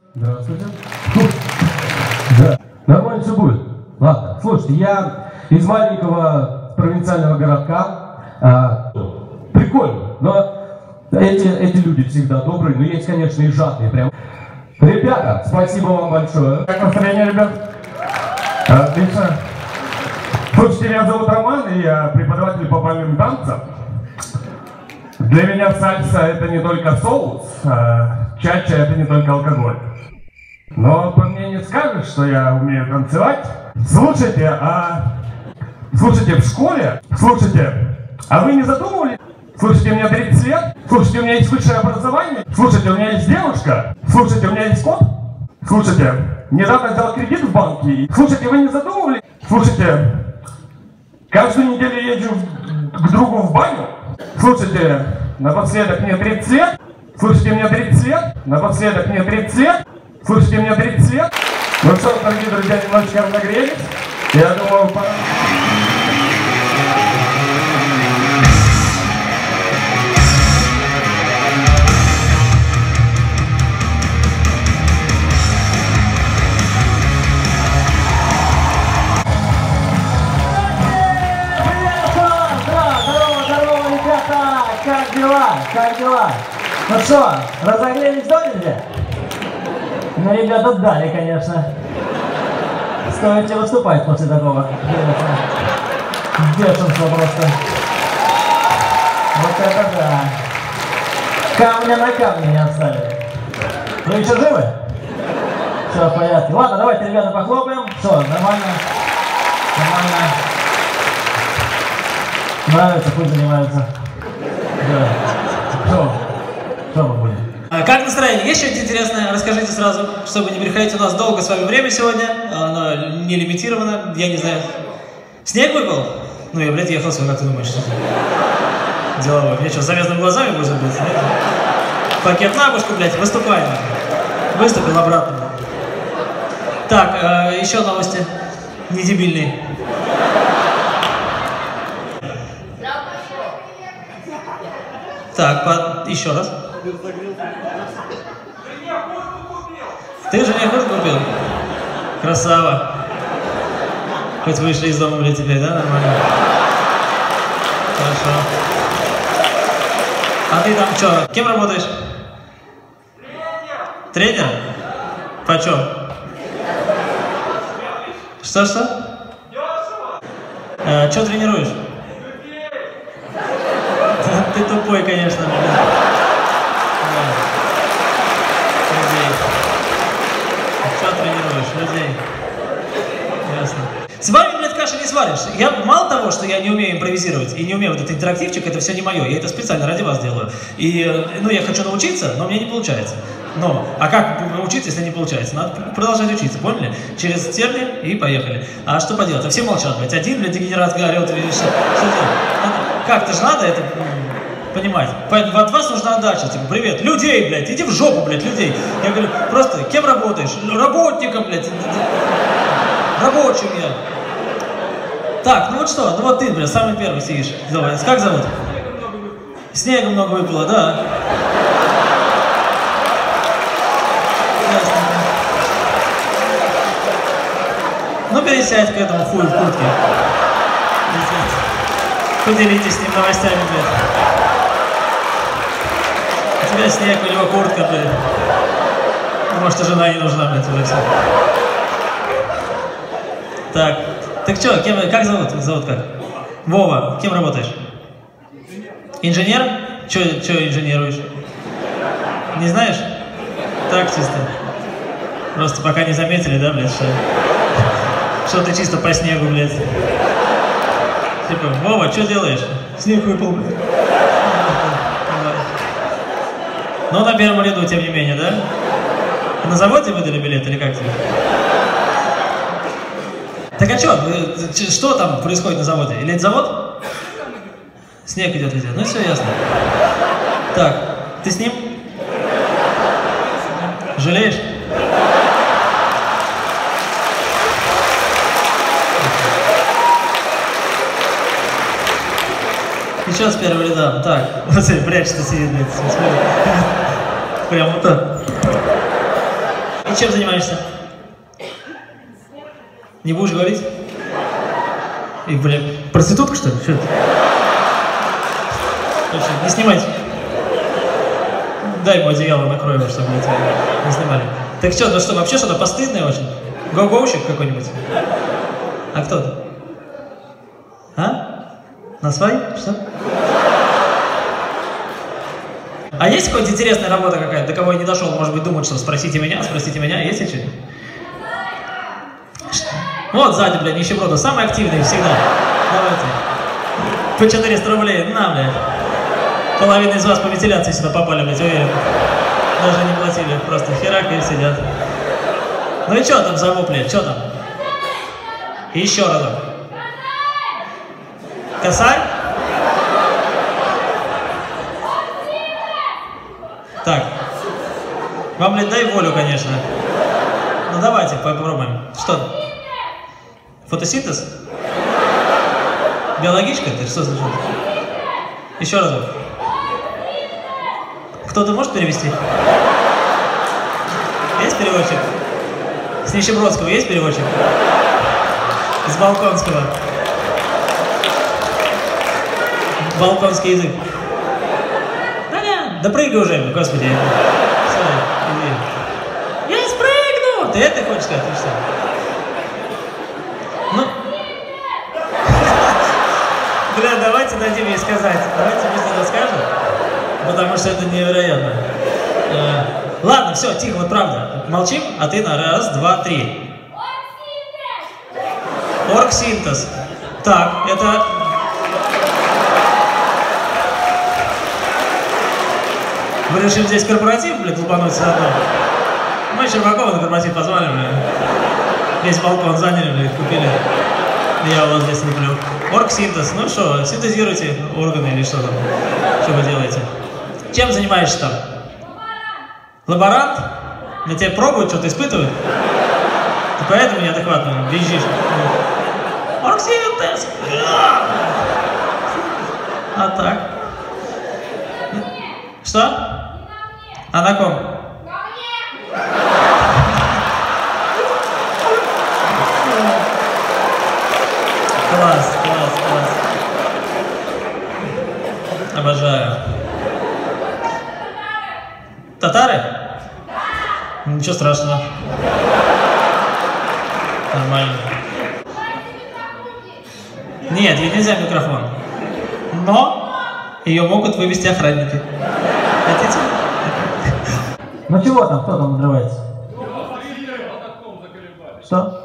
Здравствуйте. Да, нормально все будет. Ладно, слушайте, я из маленького провинциального городка. Прикольно, но эти люди всегда добрые, но есть, конечно, и жадные прям. Ребята, спасибо вам большое. Как настроение, ребят? Отлично. Слушайте, меня зовут Роман, и я преподаватель по бальным танцам. Для меня сальса это не только соус, чача это не только алкоголь. Но по мне не скажешь, что я умею танцевать. Слушайте, в школе, а вы не задумывались? Слушайте, у меня 30 лет, слушайте, у меня есть высшее образование, слушайте, у меня есть девушка, слушайте, у меня есть кот, слушайте, недавно взял кредит в банке, слушайте, вы не задумывались? Слушайте, каждую неделю езжу к другу в баню, слушайте, напоследок мне 30 лет, слушайте, мне 30 лет, напоследок мне 30 лет, слушайте, мне 30 лет. Ну что, дорогие друзья, немножечко разогрелись, я думаю, пора... Как дела? Ну что, разогрелись до нельзя? Ну, ребята, дали, конечно. Стоит выступать после такого. Бешенство просто. Вот это да. Камня на камне не оставили. Вы еще живы? Все, в порядке. Ладно, давайте, ребята, похлопаем. Все, нормально. Нормально. Нравится, пусть занимаются. Да. Что мы будем? Как настроение? Есть что-нибудь интересное? Расскажите сразу, чтобы не переходить. У нас долго с вами время сегодня. Оно не лимитировано. Я не знаю. Снег выпал? Ну, я, блядь, ехал сюда. Как ты думаешь, что это? Деловой. Мне что, с завязанными глазами будет быть? Пакет на башку, блядь, выступаем. Выступил обратно. Так, еще новости. Не дебильные. Так, еще раз. Ты же мне куртку купил? Красава. Хоть вышли из дома, блядь, теперь, да, нормально? Хорошо. А ты там что, кем работаешь? Тренер. По чё? Что? Чё тренируешь? Ты тупой, конечно, блядь. Людей. Что тренируешь? Людей. Ясно. С вами, блядь, каши не сваришь. Я мало того, что я не умею импровизировать и не умею вот этот интерактивчик, это все не мое. Я это специально ради вас делаю. И, ну, я хочу научиться, но у меня не получается. Ну, а как учиться, если не получается? Надо продолжать учиться, поняли? Через терни и поехали. А что поделать? А все молчат, блядь. Один, блядь, дегенерат орёт, видишь, что делать? Как-то же надо это понимать. От вас нужна отдача. Типа, привет, людей, блядь, иди в жопу, блядь, людей. Я говорю, просто, кем работаешь? Работником, блядь. Рабочим я. Так, ну вот что, ну вот ты, блядь, самый первый сидишь. Давай, как зовут? Снега много выпало, да. Ну, пересядь к этому хую в куртке. Поделитесь с ним новостями, блядь. У тебя снег, у него куртка, блядь. Может, и жена не нужна, блядь, уже все. Так, что, как зовут? Зовут как? Вова, кем работаешь? Инженер? Че инженируешь? Не знаешь? Так чисто. Просто пока не заметили, да, блядь, что ты чисто по снегу, блядь. Типа, Вова, что делаешь? Снег выпал, блядь. Но на первом ряду, тем не менее, да? На заводе выдали билет или как тебе? Так а что там происходит на заводе? Или это завод? Снег идет везде. Ну все ясно. Так, ты с ним? Жалеешь? Еще с первого ряда. Так, вот смотри, прячется, сидит, блядь. Прям вот так. И чем занимаешься? Не будешь говорить? И, блин, проститутка, что ли? Что это? Слушай, не снимайте. Дай ему одеяло, накроем, чтобы мы тебя не снимали. Так что, ну что, вообще что-то постыдное очень? Гоу-гоущик какой-нибудь? А кто ты? А? На свай? Что? А есть какая-нибудь интересная работа какая-то, до кого я не дошел, может быть, думают, что спросите меня, есть еще? Вот сзади, блядь, нищеброды, самые активные всегда. Давайте. По 400 рублей, на, блядь. Половина из вас по вентиляции сюда попали, блядь, уверен. Даже не платили, просто херак и сидят. Ну и что там за вопли, что там? Еще разок. Косарь? Так. Вам, блядь, дай волю, конечно. Ну давайте, попробуем. Что? Фотосинтез? Биологичка? Ты что слышал? Еще разок. Кто-то может перевести? Есть переводчик? С Нищебродского есть переводчик? С Балконского. Балконский язык. Да прыгай уже, господи. Все, иди. Я спрыгну! Ты это хочешь сказать? Ты что? Ну. Бля, давайте дадим ей сказать. Давайте пусть она скажет. Потому что это невероятно. Ладно, все, тихо, вот правда. Молчим, а ты на раз, два, три. Оргсинтез. Так, это... Вы решили здесь корпоратив, блядь, лупануть заодно? Мы Щербакова на корпоратив позвали, блядь. Весь балкон заняли, блядь, купили. Я у вас здесь люблю. Оргсинтез. Ну что, синтезируйте органы или что там? Что вы делаете? Чем занимаешься там? Лаборант? На тебя пробуют, что-то испытывают? Ты поэтому неадекватно визжишь? Оргсинтез! А так? Что? А на ком? Класс, класс, класс. Обожаю. Татары? Ничего страшного. Нормально. Нет, ей нельзя микрофон. Но ее могут вывести охранники. Хотите? Ну чего там, кто там надрывается? Что?